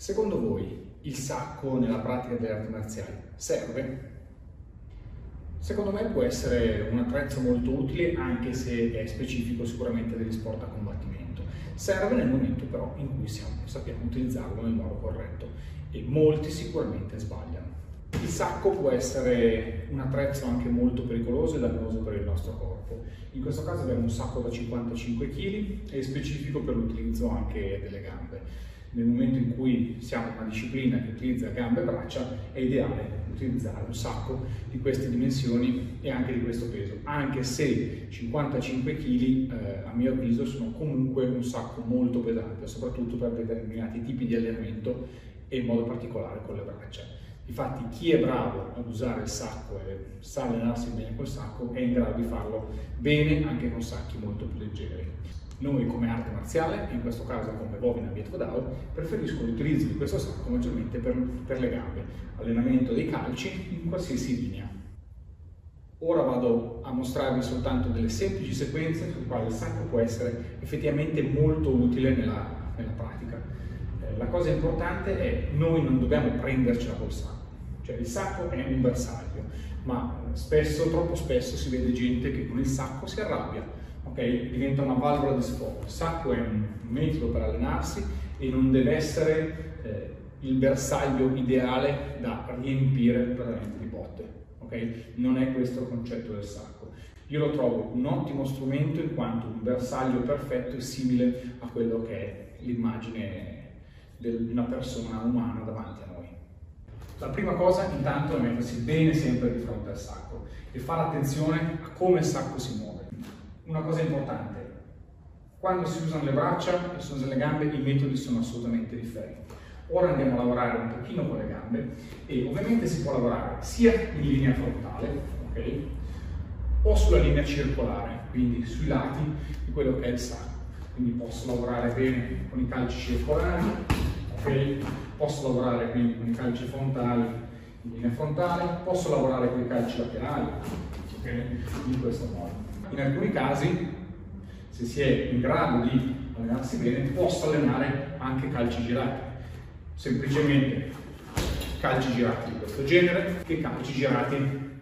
Secondo voi il sacco nella pratica delle arti marziali serve? Secondo me può essere un attrezzo molto utile anche se è specifico sicuramente degli sport a combattimento. Serve nel momento però in cui sappiamo utilizzarlo nel modo corretto e molti sicuramente sbagliano. Il sacco può essere un attrezzo anche molto pericoloso e dannoso per il nostro corpo. In questo caso abbiamo un sacco da 55 kg e specifico per l'utilizzo anche delle gambe. Nel momento in cui siamo in una disciplina che utilizza gambe e braccia è ideale utilizzare un sacco di queste dimensioni e anche di questo peso, anche se 55 kg a mio avviso sono comunque un sacco molto pesante, soprattutto per determinati tipi di allenamento e in modo particolare con le braccia. Infatti chi è bravo ad usare il sacco e sa allenarsi bene col sacco è in grado di farlo bene anche con sacchi molto più leggeri. Noi come arte marziale, in questo caso come Bovina Viet Vo Dao, preferisco l'utilizzo di questo sacco maggiormente per le gambe, allenamento dei calci in qualsiasi linea. Ora vado a mostrarvi soltanto delle semplici sequenze sulle quali il sacco può essere effettivamente molto utile nella pratica. La cosa importante è che noi non dobbiamo prendercela col sacco. Cioè il sacco è un bersaglio, ma troppo spesso si vede gente che con il sacco si arrabbia, okay? Diventa una valvola di sfogo. Il sacco è un metodo per allenarsi e non deve essere il bersaglio ideale da riempire veramente di botte, okay? Non è questo il concetto del sacco. Io lo trovo un ottimo strumento in quanto un bersaglio perfetto è simile a quello che è l'immagine di una persona umana davanti a noi. La prima cosa intanto è mettersi bene sempre di fronte al sacco e fare attenzione a come il sacco si muove. Una cosa importante, quando si usano le braccia e si usano le gambe i metodi sono assolutamente differenti. Ora andiamo a lavorare un pochino con le gambe e ovviamente si può lavorare sia in linea frontale, okay, o sulla linea circolare, quindi sui lati di quello che è il sacco. Quindi posso lavorare bene con i calci circolari, okay? Posso lavorare quindi con i calci frontali in linea frontale, posso lavorare con i calci laterali, okay? In questo modo. In alcuni casi, se si è in grado di allenarsi bene, posso allenare anche calci girati. Semplicemente calci girati di questo genere e calci girati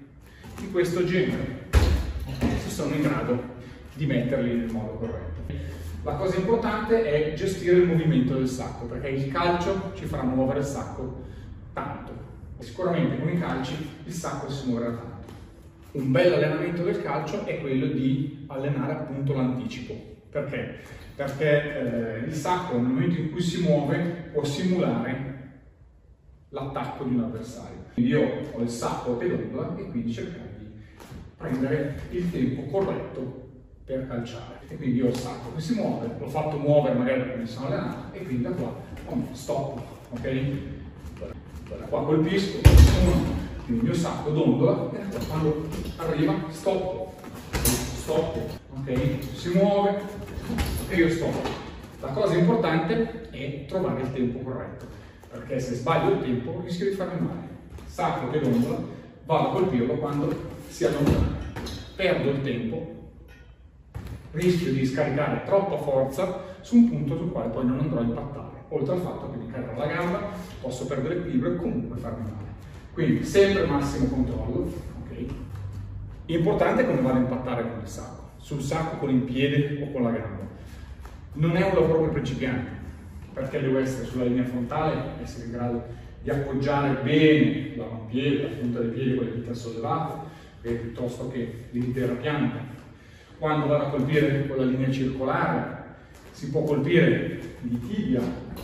di questo genere. Se sono in grado di metterli nel modo corretto. La cosa importante è gestire il movimento del sacco, perché il calcio ci farà muovere il sacco tanto. Sicuramente con i calci il sacco si muoverà tanto. Un bel allenamento del calcio è quello di allenare appunto l'anticipo. Perché? Perché il sacco nel momento in cui si muove può simulare l'attacco di un avversario. Quindi io ho il sacco a pedondola e quindi cercare di prendere il tempo corretto per calciare. E quindi io ho il sacco che si muove, l'ho fatto muovere magari perché mi sono allenato e quindi da qua stop, ok? Da qua colpisco, quindi il mio sacco dondola e da qua quando arriva stop, ok? Si muove e io stop. La cosa importante è trovare il tempo corretto, perché se sbaglio il tempo rischio di farmi male. Sacco che dondola, vado a colpirlo quando si allontana, perdo il tempo, rischio di scaricare troppa forza su un punto sul quale poi non andrò a impattare, oltre al fatto che mi cadrà la gamba, posso perdere equilibrio e comunque farmi male. Quindi sempre massimo controllo, ok? Importante come vado a impattare con il sacco, sul sacco con il piede o con la gamba. Non è un lavoro per principianti, perché devo essere sulla linea frontale, essere in grado di appoggiare bene l'avampiede, la punta dei piedi con le dita sollevate, piuttosto che l'intera pianta. Quando vado a colpire con la linea circolare si può colpire di tibia,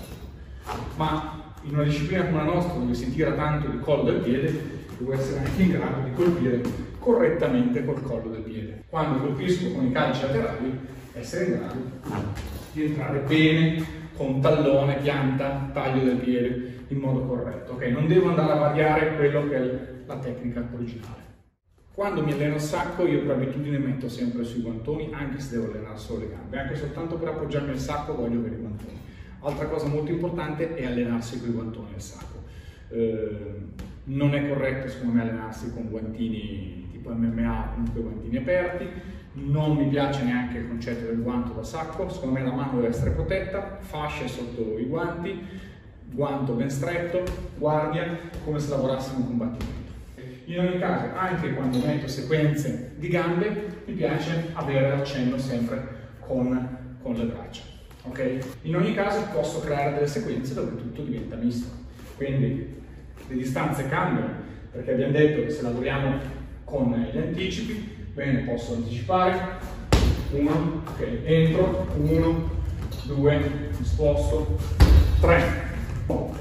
ma in una disciplina come la nostra dove si tira tanto il collo del piede devo essere anche in grado di colpire correttamente col collo del piede. Quando colpisco con i calci laterali essere in grado di entrare bene con tallone, pianta, taglio del piede in modo corretto. Okay? Non devo andare a variare quello che è la tecnica originale. Quando mi alleno il sacco io per abitudine metto sempre sui guantoni, anche se devo allenare solo le gambe, anche soltanto per appoggiarmi al sacco voglio avere i guantoni. Altra cosa molto importante è allenarsi con i guantoni al sacco. Non è corretto secondo me allenarsi con guantini tipo MMA, comunque guantini aperti, non mi piace neanche il concetto del guanto da sacco, secondo me la mano deve essere protetta, fasce sotto i guanti, guanto ben stretto, guardia, come se lavorassimo in combattimento. In ogni caso, anche quando metto sequenze di gambe, mi piace avere l'accenno sempre con le braccia. Okay? In ogni caso posso creare delle sequenze dove tutto diventa misto. Quindi le distanze cambiano, perché abbiamo detto che se lavoriamo con gli anticipi, bene, posso anticipare, 1, ok, entro, 1, 2, mi sposto, 3, 1,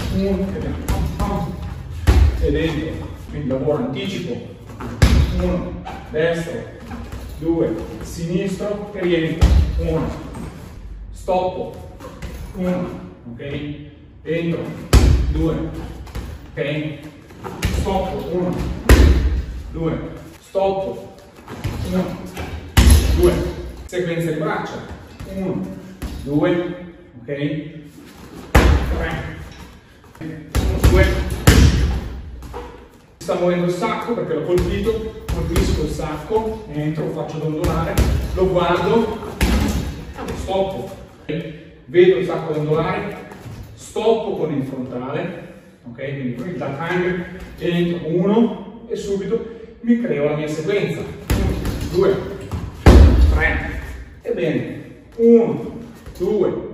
ed entro, quindi lavoro anticipo, 1, destro, 2, sinistro e rientro, 1, stoppo, 1, ok, entro, 2, ok, stoppo, 1, 2, stoppo, 1, 2, sequenza di braccia, 1, 2, ok, 3, 1, 2, sta muovendo il sacco perché l'ho colpito, colpisco il sacco, entro, faccio dondolare, lo guardo, stoppo, vedo il sacco dondolare, stoppo con il frontale, ok, quindi con il duck angle, entro, 1 e subito mi creo la mia sequenza, 1, 2, 3, e bene, 1, 2,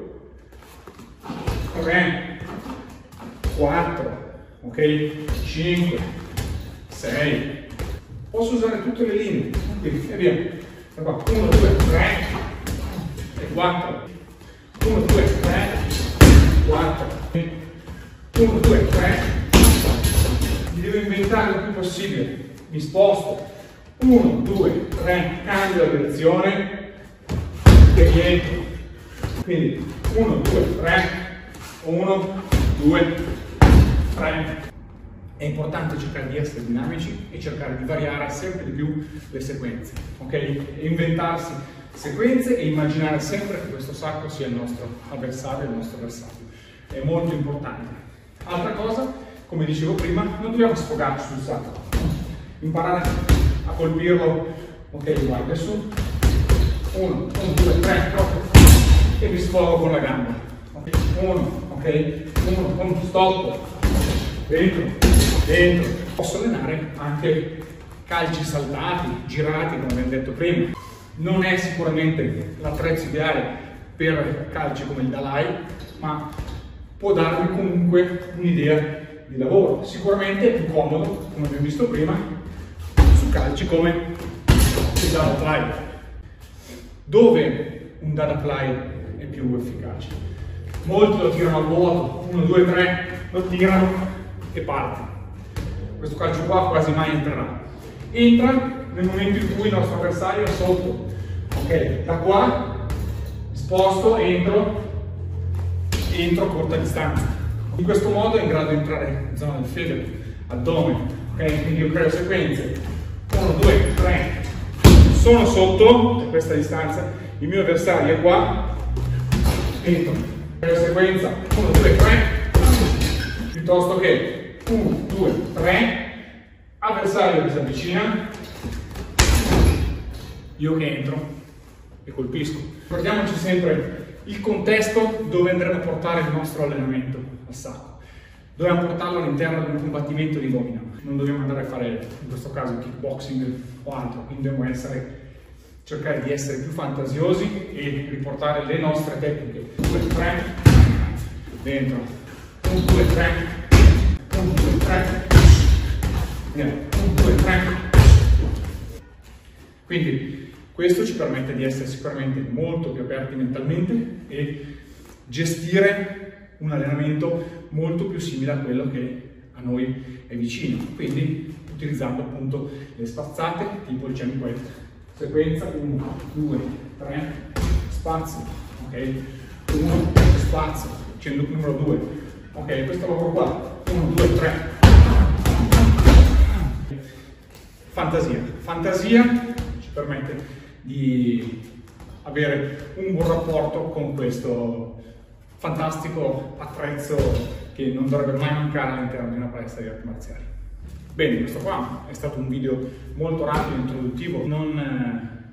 3, 4, ok, 5, 6, posso usare tutte le linee, quindi e via, 1, 2, 3, e 4, 1, 2, 3, 4, 1, 2, 3, mi devo inventare il più possibile, mi sposto, 1, 2, 3, cambio la direzione e rientro, quindi 1, 2, 3, 1, 2, 3. È importante cercare di essere dinamici e cercare di variare sempre di più le sequenze, ok? E inventarsi sequenze e immaginare sempre che questo sacco sia il nostro avversario, il nostro bersaglio. È molto importante. Altra cosa, come dicevo prima, non dobbiamo sfogarci sul sacco. Imparare a colpirlo, ok, guarda su, 1, 2, 3, 4, e mi sfogo con la gamba, ok, 1, ok, 1, stop, dentro, posso allenare anche calci saltati, girati, come abbiamo detto prima. Non è sicuramente l'attrezzo ideale per calci come il Dalai, ma può darvi comunque un'idea di lavoro. Sicuramente è più comodo, come abbiamo visto prima, su calci come il Dada Fly, dove un Dada Fly è più efficace. Molti lo tirano a vuoto, 1, 2, 3, lo tirano e parte. Questo calcio qua quasi mai entrerà. Entra nel momento in cui il nostro avversario è sotto. Ok, da qua sposto, entro a corta distanza. In questo modo è in grado di entrare in zona del federe, addome. Ok, quindi io creo sequenze. 1, 2, 3. Sono sotto a questa distanza, il mio avversario è qua. Entro. Creo sequenza. 1, 2, 3. Piuttosto che 1, 2, 3, avversario che si avvicina, io che entro e colpisco. Ricordiamoci sempre il contesto dove andremo a portare il nostro allenamento al sacco. Dobbiamo portarlo all'interno di un combattimento di domino. Non dobbiamo andare a fare, in questo caso, kickboxing o altro, quindi dobbiamo cercare di essere più fantasiosi e riportare le nostre tecniche. 2, 3, dentro, 1, 2, 3, 1, 2, 3, 1, 2, 3. Quindi questo ci permette di essere sicuramente molto più aperti mentalmente e gestire un allenamento molto più simile a quello che a noi è vicino. Quindi utilizzando appunto le spazzate tipo il jump weight. Sequenza 1, 2, 3, spazio, ok? 1, spazio, scendo numero 2. Ok, questo lavoro qua, 1, 2, 3. Fantasia. Fantasia ci permette di avere un buon rapporto con questo fantastico attrezzo che non dovrebbe mai mancare all'interno di una palestra di arti marziali. Bene, questo qua è stato un video molto rapido, introduttivo, non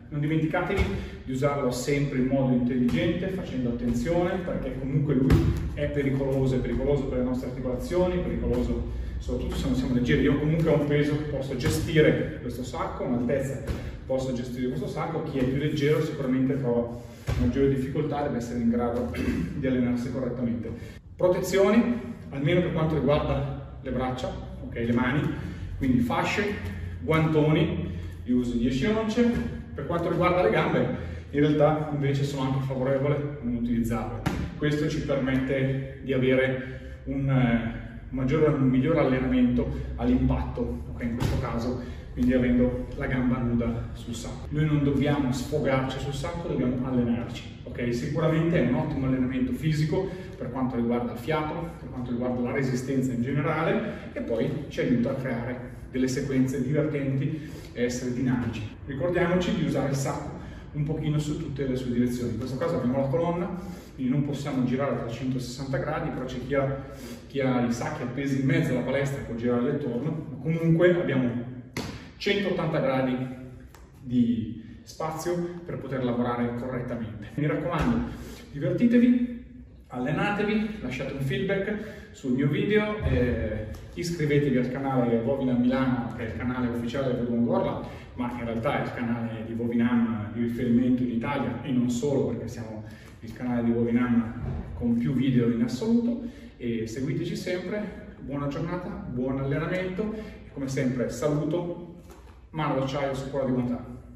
Non dimenticatevi di usarlo sempre in modo intelligente, facendo attenzione, perché comunque lui è pericoloso per le nostre articolazioni, pericoloso soprattutto se non siamo leggeri. Io comunque ho un peso, posso gestire questo sacco, un'altezza, posso gestire questo sacco. Chi è più leggero sicuramente trova maggiore difficoltà, deve essere in grado di allenarsi correttamente. Protezioni, almeno per quanto riguarda le braccia, ok, le mani, quindi fasce, guantoni, io uso 10 once. Per quanto riguarda le gambe, in realtà invece sono anche favorevole a non utilizzarle. Questo ci permette di avere un miglior allenamento all'impatto, okay, in questo caso, quindi avendo la gamba nuda sul sacco. Noi non dobbiamo sfogarci sul sacco, dobbiamo allenarci. Okay? Sicuramente è un ottimo allenamento fisico per quanto riguarda il fiato, per quanto riguarda la resistenza in generale, e poi ci aiuta a creare delle sequenze divertenti e essere dinamici. Ricordiamoci di usare il sacco un pochino su tutte le sue direzioni. In questo caso abbiamo la colonna, quindi non possiamo girare a 360 gradi, però c'è chi ha i sacchi appesi in mezzo alla palestra può girare attorno, ma comunque abbiamo 180 gradi di spazio per poter lavorare correttamente. Mi raccomando, divertitevi, allenatevi, lasciate un feedback sul mio video, iscrivetevi al canale Vovinam Milano, che è il canale ufficiale del Verdun Gorla, ma in realtà è il canale di Vovinam di riferimento in Italia, e non solo, perché siamo il canale di Vovinam con più video in assoluto. E seguiteci sempre. Buona giornata, buon allenamento e come sempre saluto, mano d'acciaio su cuore di bontà.